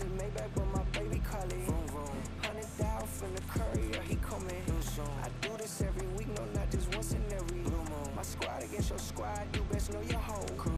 Lexus Maybach, but my baby call it. Vroom, vroom. 100,000 from the courier, he coming. I do this every week, no, not just once in every blue moon. My squad against your squad, you best know your